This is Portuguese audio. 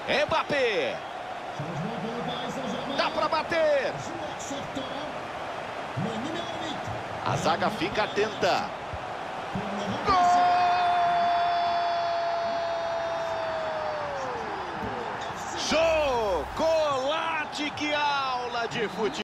Mbappé. Dá para bater. A zaga fica atenta. Gol! Chocolate, que aula de futebol!